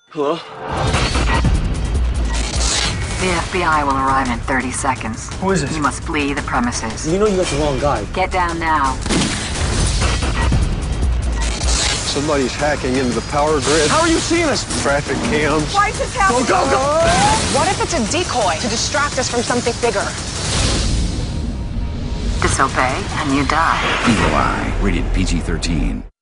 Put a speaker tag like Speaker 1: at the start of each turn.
Speaker 1: Hello?
Speaker 2: The FBI will arrive in 30 seconds.
Speaker 1: Who is it?
Speaker 2: You must flee the premises.
Speaker 1: You know you got the wrong guy.
Speaker 2: Get down now.
Speaker 3: Somebody's hacking into the power grid.
Speaker 1: How are you seeing us?
Speaker 3: Traffic cams.
Speaker 4: Why is this happening?
Speaker 1: Go, go, go!
Speaker 4: What if it's a decoy to distract us from something bigger?
Speaker 2: Disobey and you die.
Speaker 5: Evil Eye, rated PG-13.